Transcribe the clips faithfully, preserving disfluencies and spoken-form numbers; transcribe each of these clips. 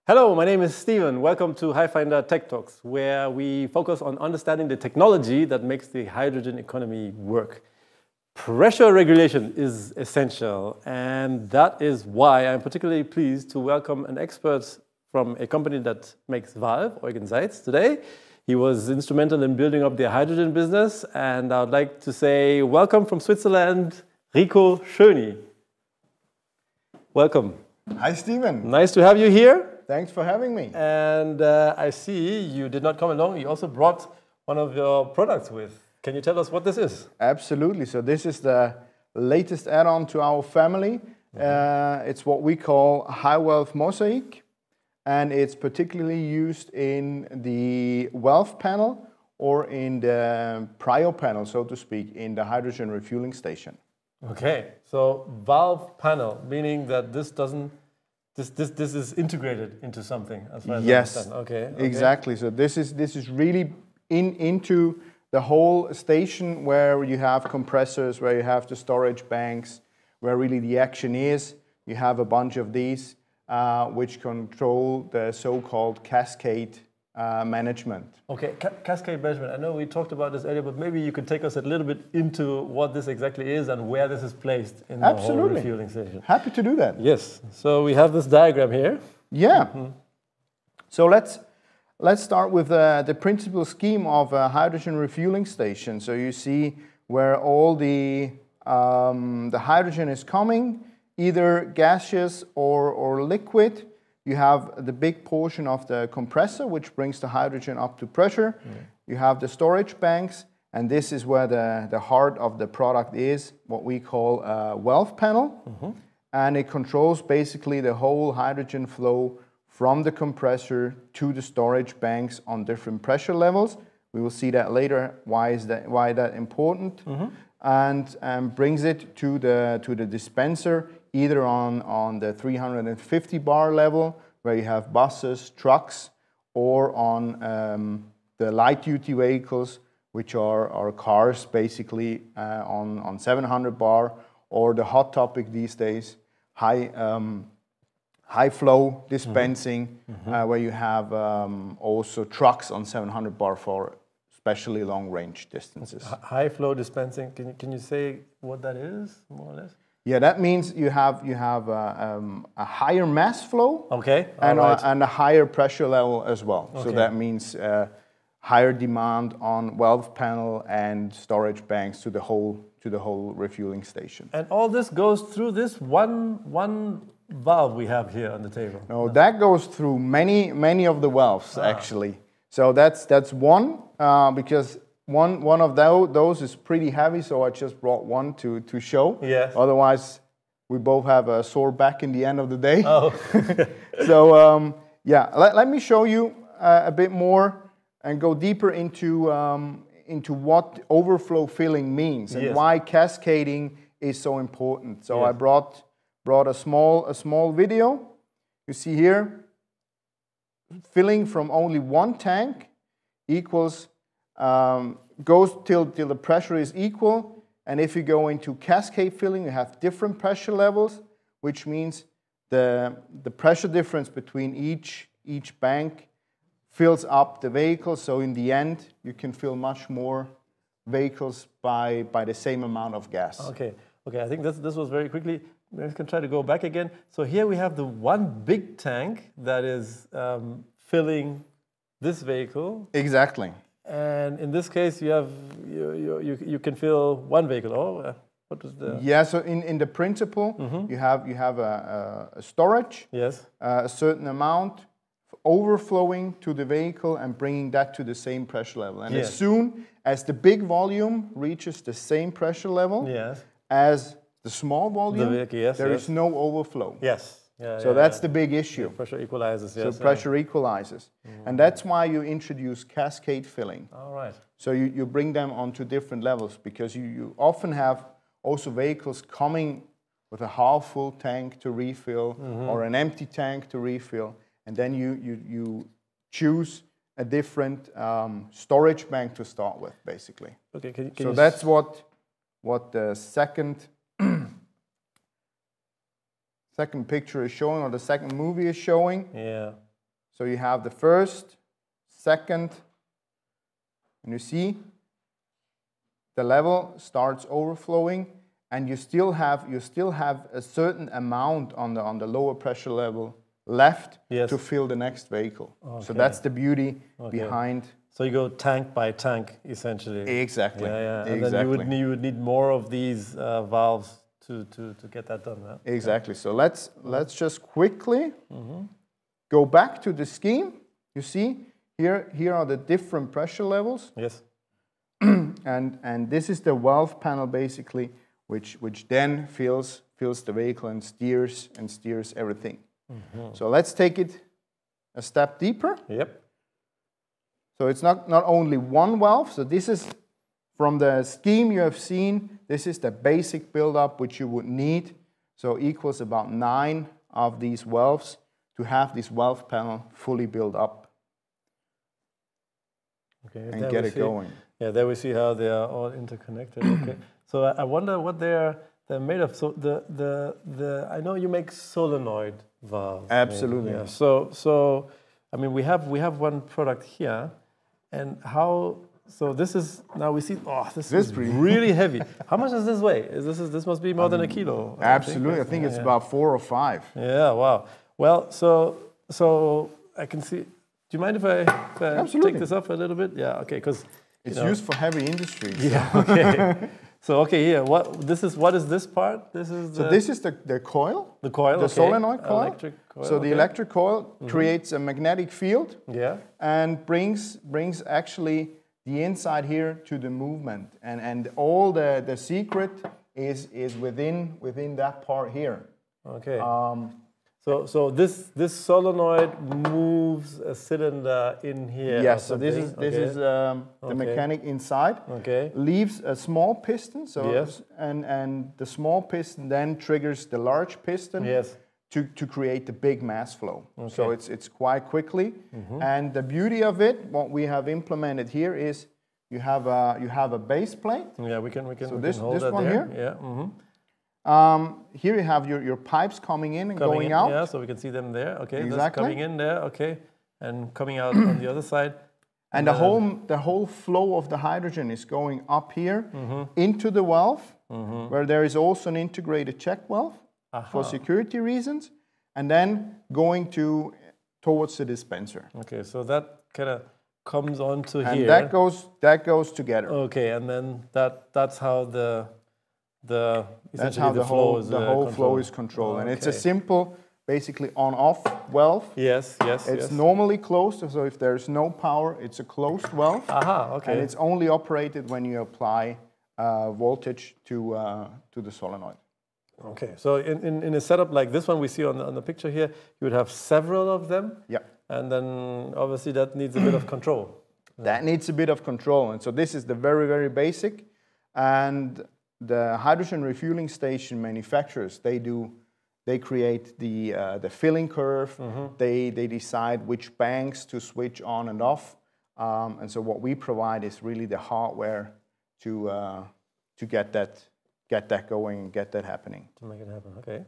Hello, my name is Steven. Welcome to Hyfindr Tech Talks, where we focus on understanding the technology that makes the hydrogen economy work. Pressure regulation is essential, and that is why I'm particularly pleased to welcome an expert from a company that makes valve, Eugen Seitz, today. He was instrumental in building up the hydrogen business, and I would like to say welcome from Switzerland, Rico Schöni. Welcome. Hi, Steven. Nice to have you here. Thanks for having me. And uh, I see you did not come along. You also brought one of your products with. Can you tell us what this is? Absolutely. So this is the latest add-on to our family. Mm-hmm. uh, it's what we call HyValve Mosaic. And it's particularly used in the valve panel or in the prio panel, so to speak, in the hydrogen refueling station. Okay. So valve panel, meaning that this doesn't This, this, this is integrated into something, as far as yes, I understand. Okay, okay. Exactly. So this is this is really in into the whole station where you have compressors, where you have the storage banks, where really the action is. You have a bunch of these uh, which control the so-called Cascade uh, management. Okay, Ca Cascade management. I know we talked about this earlier, but maybe you could take us a little bit into what this exactly is and where this is placed in Absolutely. the whole refueling station. Happy to do that. Yes. So we have this diagram here. Yeah. Mm-hmm. So let's let's start with uh, the principal scheme of a hydrogen refueling station. So you see where all the um, the hydrogen is coming, either gaseous or or liquid. You have the big portion of the compressor, which brings the hydrogen up to pressure. Mm. You have the storage banks, and this is where the, the heart of the product is, what we call a valve panel. Mm-hmm. And it controls basically the whole hydrogen flow from the compressor to the storage banks on different pressure levels. We will see that later, why is that, why that important. Mm-hmm. And um, brings it to the, to the dispenser, either on, on the three hundred fifty bar level, where you have buses, trucks, or on um, the light-duty vehicles, which are, are cars, basically, uh, on, on seven hundred bar, or the hot topic these days, high, um, high flow dispensing, mm-hmm. uh, where you have um, also trucks on seven hundred bar for especially long range distances. High flow dispensing, can you, can you say what that is, more or less? Yeah, that means you have you have a, um, a higher mass flow, okay, and, right. a, and a higher pressure level as well. Okay. So that means uh, higher demand on valve panel and storage banks to the whole to the whole refueling station. And all this goes through this one one valve we have here on the table. No, no. That goes through many many of the valves ah. actually. So that's that's one uh, because. One, one of those is pretty heavy, so I just brought one to, to show. Yes. Otherwise, we both have a sore back in the end of the day. Oh. So, um, yeah, let, let me show you uh, a bit more and go deeper into, um, into what overflow filling means and yes. why cascading is so important. So yes. I brought, brought a, small, a small video. You see here, filling from only one tank equals Um, goes till, till the pressure is equal, and if you go into cascade filling, you have different pressure levels, which means the, the pressure difference between each, each bank fills up the vehicle, so in the end, you can fill much more vehicles by, by the same amount of gas. Okay, okay. I think this, this was very quickly. Maybe we can try to go back again. So here we have the one big tank that is um, filling this vehicle. Exactly. And in this case, you have you you you can fill one vehicle. Oh, uh, what is the? Yeah. So in, in the principle, mm-hmm. you have you have a, a storage. Yes. Uh, a certain amount overflowing to the vehicle and bringing that to the same pressure level. And yes. as soon as the big volume reaches the same pressure level yes. as the small volume, the vehicle, yes, there yes. is no overflow. Yes. Yeah, so yeah, that's yeah. the big issue. The pressure equalizes, yes. So pressure yeah. equalizes. Mm-hmm. And that's why you introduce cascade filling. All right. So you, you bring them onto different levels, because you, you often have also vehicles coming with a half full tank to refill mm-hmm. or an empty tank to refill. And then you, you, you choose a different um, storage bank to start with, basically. Okay, can, can so you that's what, what the second second picture is showing, or the second movie is showing. Yeah. So you have the first, second, and you see the level starts overflowing, and you still have you still have a certain amount on the on the lower pressure level left yes. to fill the next vehicle. Okay. So that's the beauty okay. behind. So you go tank by tank, essentially. Exactly. Yeah, yeah. And exactly. then you would need, you would need more of these uh, valves to, to, to get that done. Huh? Exactly. So let's let's just quickly mm-hmm. go back to the scheme. You see here here are the different pressure levels. Yes. and and this is the valve panel basically, which which then fills fills the vehicle and steers and steers everything. Mm-hmm. So let's take it a step deeper. Yep. So it's not, not only one valve. So this is from the scheme you have seen. This is the basic buildup which you would need. So equals about nine of these valves to have this valve panel fully built up. Okay, and get it see, going. Yeah, there we see how they are all interconnected. Okay. So I wonder what they're they're made of. So the the the I know you make solenoid valves. Absolutely. Yeah. So so I mean we have we have one product here. And how? So this is now we see. Oh, this, this is really heavy. How much does this weigh? Is this is, this must be more um, than a kilo? I absolutely, think. I think yeah, it's yeah. about four or five. Yeah. Wow. Well, so so I can see. Do you mind if I, if I take this up a little bit? Yeah. Okay. Because it's know, used for heavy industry. So. Yeah. Okay. So okay, here. What this is? What is this part? This is. The, so this is the the coil. The coil. The okay. solenoid coil. Electric coil. So okay. the electric coil mm-hmm. creates a magnetic field. Yeah. And brings brings actually the inside here to the movement, and and all the the secret is is within within that part here. Okay. Um, So, so this this solenoid moves a cylinder in here. Yes. So this is this okay. is um, the okay. mechanic inside. Okay. Leaves a small piston. So yes. and and the small piston then triggers the large piston. Yes. To to create the big mass flow. Okay. So it's it's quite quickly. Mm-hmm. And the beauty of it, what we have implemented here is you have a you have a base plate. Yeah, we can we can. So we this can hold this that one there. here. Yeah. Mm-hmm. Um, here you have your, your pipes coming in and coming going in, out. Yeah, so we can see them there. Okay, exactly. That's coming in there. Okay, and coming out on the other side. And the whole the whole flow of the hydrogen is going up here mm-hmm. into the valve, mm-hmm. where there is also an integrated check valve Aha. For security reasons, and then going to towards the dispenser. Okay, so that kind of comes onto and here. And that goes that goes together. Okay, and then that that's how the the that's how the, the flow whole is, the uh, whole controlled. flow is controlled, oh, and okay. it's a simple, basically on-off valve. Yes, yes. It's yes. normally closed, so if there's no power, it's a closed valve. Aha, okay. And it's only operated when you apply uh, voltage to uh, to the solenoid. Okay, so in, in, in a setup like this one we see on the, on the picture here, you would have several of them. Yeah. And then obviously that needs a bit of control. That needs a bit of control, and so this is the very very basic, and the hydrogen refueling station manufacturers, they do, they create the uh, the filling curve. Mm-hmm. They they decide which banks to switch on and off, um, and so what we provide is really the hardware to uh, to get that get that going and get that happening. To make it happen, okay.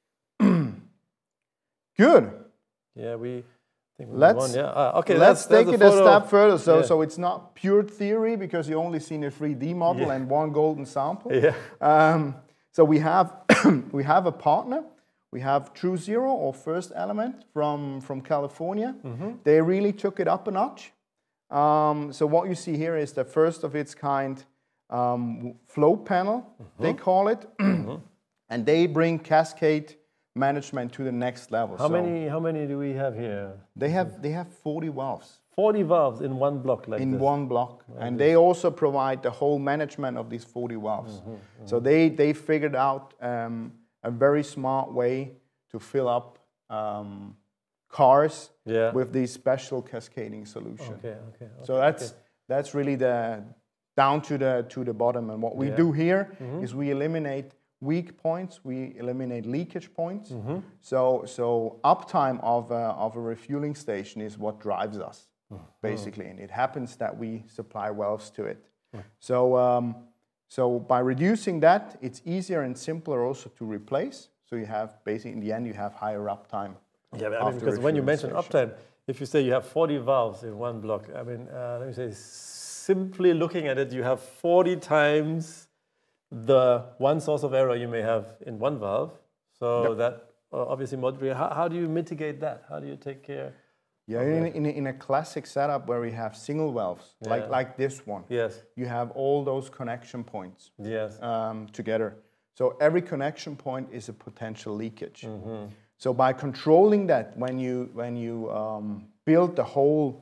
Good. Yeah, we. Think we let's yeah. ah, okay. Let's that's, that's take it a, a step further. So yeah. so it's not pure theory because you only seen a three D model yeah. and one golden sample. Yeah. Um, so we have we have a partner. We have True Zero or First Element from from California. Mm-hmm. They really took it up a notch. Um, so what you see here is the first of its kind um, flow panel. Mm-hmm. They call it, mm-hmm. and they bring Cascade management to the next level. How so many? How many do we have here? They have they have forty valves. Forty valves in one block, like in this. one block, like and this. they also provide the whole management of these forty valves. Mm-hmm, mm-hmm. So they they figured out um, a very smart way to fill up um, cars yeah. with these special cascading solution. Okay, okay, okay. So that's okay. that's really the down to the to the bottom. And what we yeah. do here mm-hmm. is we eliminate weak points, we eliminate leakage points. Mm-hmm. So so uptime of a, of a refueling station is what drives us, mm-hmm. basically, and it happens that we supply valves to it. Mm-hmm. So um, so by reducing that, it's easier and simpler also to replace. So you have basically in the end you have higher uptime. Yeah, but I mean, because when you mention uptime, if you say you have forty valves in one block, I mean, uh, let me say, simply looking at it, you have forty times the one source of error you may have in one valve. So yep. that uh, obviously modular. How, how do you mitigate that? How do you take care? Yeah, in, in, a, in a classic setup where we have single valves, yeah. like, like this one, yes. you have all those connection points yes. um, together. So every connection point is a potential leakage. Mm-hmm. So by controlling that, when you, when you um, build the whole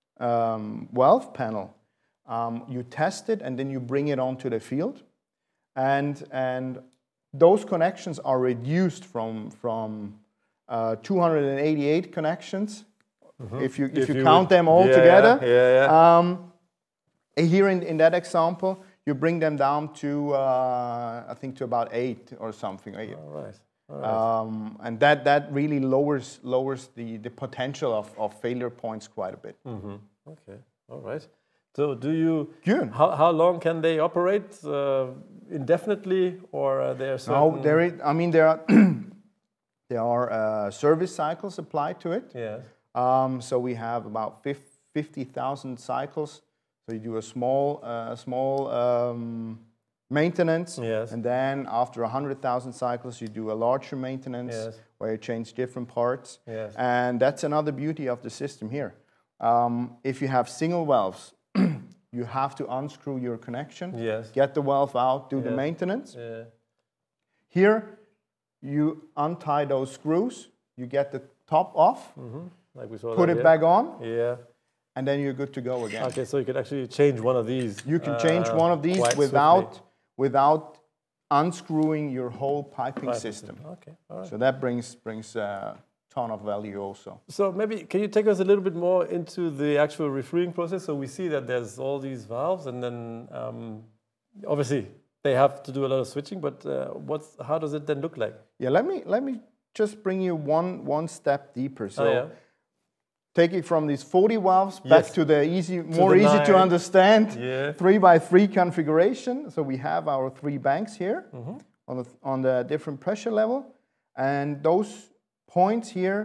um, valve panel, um, you test it and then you bring it onto the field. And, and those connections are reduced from, from uh, two hundred eighty-eight connections. Mm-hmm. If you, if if you, you count would, them all yeah, together, yeah, yeah. Um, here in, in that example, you bring them down to, uh, I think, to about eight or something. All right. All right. Um, and that, that really lowers, lowers the, the potential of, of failure points quite a bit. Mm-hmm. Okay, all right. So do you, Good. How, how long can they operate? Uh, indefinitely, or are there certain... No, there is, I mean, there are, there are uh, service cycles applied to it. Yes. Um, so we have about fifty thousand cycles. So you do a small, uh, small um, maintenance, yes. and then after one hundred thousand cycles, you do a larger maintenance yes. where you change different parts. Yes. And that's another beauty of the system here. Um, if you have single valves, you have to unscrew your connection, yes. get the valve out, do yes. the maintenance. Yeah. Here, you untie those screws, you get the top off, mm-hmm. like we saw put that it here. back on, yeah. and then you're good to go again. Okay, so you could actually change one of these. You can change uh, one of these without, without unscrewing your whole piping, piping system. system. Okay, all right. So that brings brings a ton of value also. So maybe can you take us a little bit more into the actual refueling process? So we see that there's all these valves, and then um, obviously they have to do a lot of switching. But uh, what's how does it then look like? Yeah, let me let me just bring you one one step deeper. So. Oh, yeah. Take it from these forty valves back yes. to the easy, to more the easy nine. to understand yeah. three by three configuration. So we have our three banks here mm-hmm. on the on the different pressure level, and those points here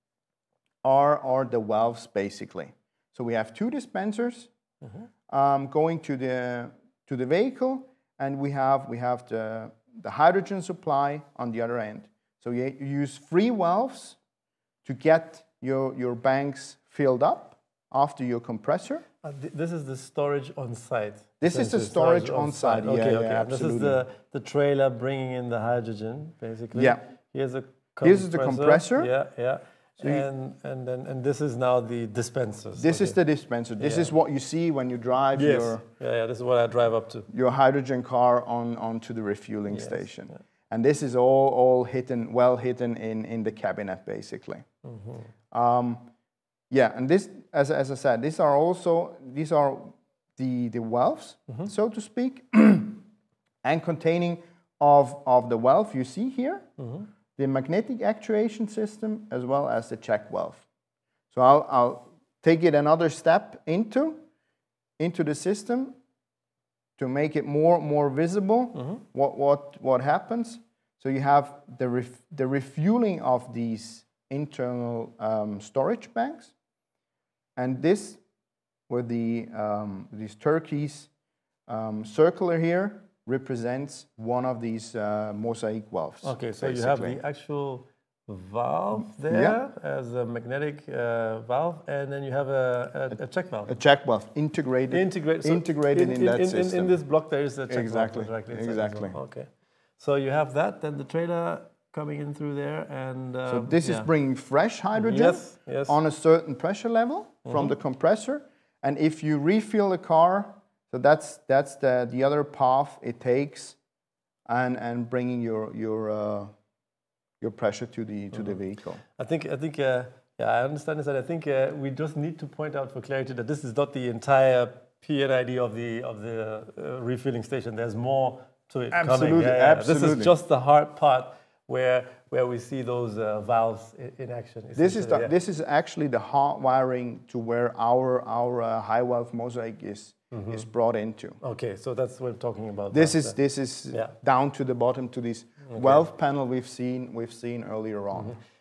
are are the valves basically. So we have two dispensers mm-hmm. um, going to the to the vehicle, and we have we have the the hydrogen supply on the other end. So you, you use three valves to get Your, your banks filled up after your compressor. Uh, th this is the storage on site. This is the storage, storage on site. Okay, yeah, okay. Yeah, absolutely. This is the, the trailer bringing in the hydrogen, basically. Yeah. Here's a compressor. This is the compressor. Yeah, yeah. So and and then and this is now the dispensers. This okay. is the dispenser. This yeah. is what you see when you drive yes. your yeah, yeah. This is what I drive up to. Your hydrogen car on onto the refueling yes. station. Yeah. And this is all all hidden, well hidden in in the cabinet basically. Mm-hmm. um, Yeah, and this, as, as I said, these are also, these are the, the valves, mm-hmm. so to speak, and containing of, of the valve you see here, mm-hmm. the magnetic actuation system, as well as the check valve. So I'll, I'll take it another step into, into the system to make it more, more visible, mm-hmm. what, what, what happens. So you have the, ref, the refueling of these internal um, storage banks. And this, with the um, these turquoise um, circular here, represents one of these uh, mosaic valves. Okay, so basically. You have the actual valve there yeah. as a magnetic uh, valve, and then you have a, a, a check valve. A check valve integrated, Integrate, so integrated in, in that in, system. In, in this block, there is a check exactly. valve. Exactly. Exactly. Okay. So you have that, then the trailer coming in through there, and um, so this yeah. is bringing fresh hydrogen yes, yes. on a certain pressure level mm-hmm. from the compressor, and if you refill the car, so that's that's the the other path it takes, and and bringing your your uh, your pressure to the to mm-hmm. the vehicle. I think I think uh, yeah I understand this, and I think uh, we just need to point out for clarity that this is not the entire P N I D of the of the uh, refilling station. There's more to it absolutely, coming. Yeah, yeah. absolutely. This is just the hard part. Where where we see those uh, valves in, in action. This is the, yeah. this is actually the hard wiring to where our our uh, HyValve Mosaic is mm-hmm. is brought into. Okay, so that's what we're talking about. This that, is this is yeah. down to the bottom to this okay. valve panel we've seen we've seen earlier on. Mm-hmm.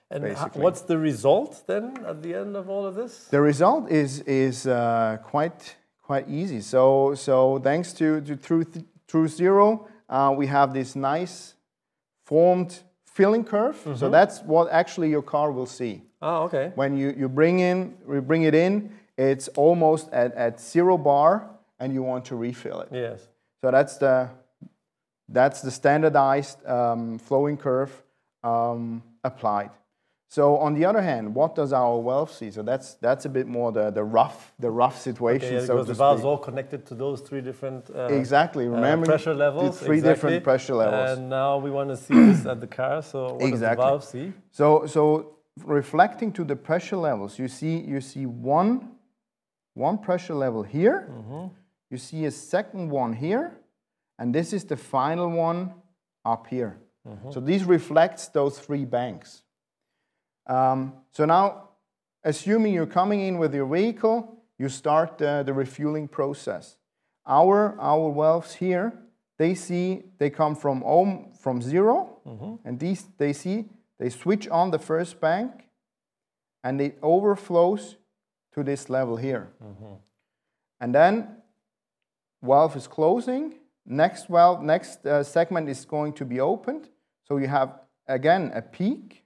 And basically. What's the result then at the end of all of this? The result is is uh, quite quite easy. So so thanks to to True True Zero, uh, we have this nice formed filling curve. Mm-hmm. So that's what actually your car will see. Oh, okay. When you you bring in we bring it in, it's almost at at zero bar, and you want to refill it. Yes. So that's the that's the standardized um, flowing curve um, applied. So on the other hand, what does our valve see? So that's that's a bit more the the rough the rough situation. Okay, yeah, so because to the valves speak. all connected to those three different uh, exactly. Remember uh, pressure levels. The three exactly. different pressure levels. And now we want to see this at the car. So what exactly. does the valve see? So so reflecting to the pressure levels, you see you see one one pressure level here. Mm-hmm. You see a second one here, and this is the final one up here. Mm-hmm. So this reflects those three banks. Um, so now, assuming you're coming in with your vehicle, you start uh, the refueling process. Our our valves here, they see they come from home from zero, mm-hmm. and these they see they switch on the first bank, and it overflows to this level here, mm-hmm. and then valve is closing. Next valve, next uh, segment is going to be opened. So you have again a peak.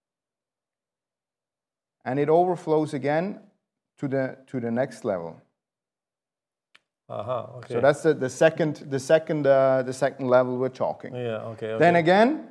And it overflows again to the to the next level. Uh-huh, okay. So that's the, the second the second uh, the second level we're talking. Yeah, okay, okay. Then again,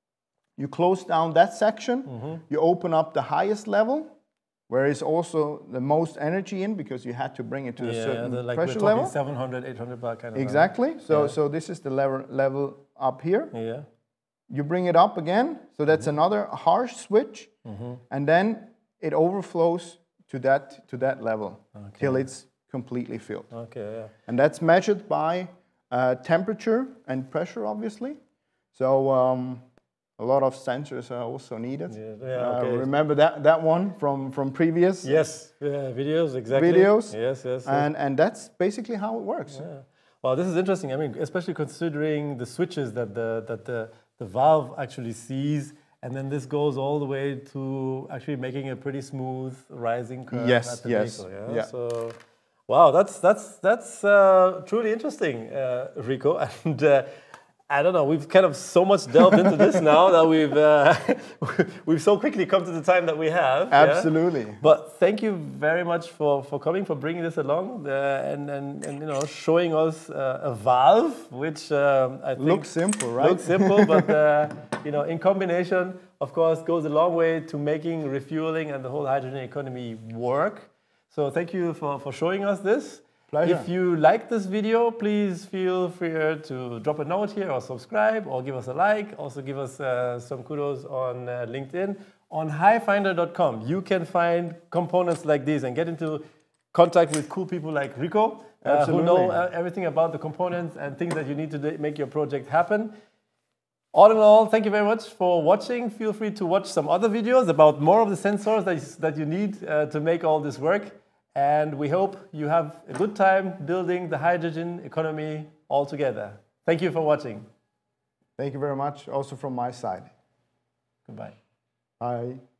you close down that section. Mm-hmm. You open up the highest level, where is also the most energy in, because you had to bring it to yeah, a certain the, like pressure we're level. seven hundred, eight hundred bar kind of. Exactly. Level. So yeah. so this is the level level up here. Yeah. You bring it up again. So that's mm-hmm. another harsh switch, mm-hmm. and then it overflows to that to that level okay. till it's completely filled. Okay, yeah. And that's measured by uh, temperature and pressure, obviously. So um, a lot of sensors are also needed. Yeah, yeah, okay. uh, remember that that one from from previous? Yes, yeah, videos exactly. Videos. Yes, yes, yes. And and that's basically how it works. Yeah. Well, this is interesting. I mean, especially considering the switches that the that the the valve actually sees. And then this goes all the way to actually making a pretty smooth rising curve yes, at the yes, vehicle. Yeah? yeah. So, wow, that's that's that's uh, truly interesting, uh, Rico. And uh, I don't know, we've kind of so much delved into this now that we've uh, we've so quickly come to the time that we have. Absolutely. Yeah? But thank you very much for, for coming, for bringing this along, uh, and, and and you know showing us uh, a valve, which um, I think looks simple, right? Looks simple, but uh, you know, in combination, of course, goes a long way to making refueling and the whole hydrogen economy work. So thank you for for showing us this. Pleasure. If you like this video, please feel free to drop a note here or subscribe or give us a like. Also give us uh, some kudos on uh, LinkedIn. On Hyfindr dot com, you can find components like these and get into contact with cool people like Rico, uh, who know uh, everything about the components and things that you need to make your project happen. All in all, thank you very much for watching. Feel free to watch some other videos about more of the sensors that, that you need uh, to make all this work. And we hope you have a good time building the hydrogen economy all together. Thank you for watching. Thank you very much, also from my side. Goodbye. Bye.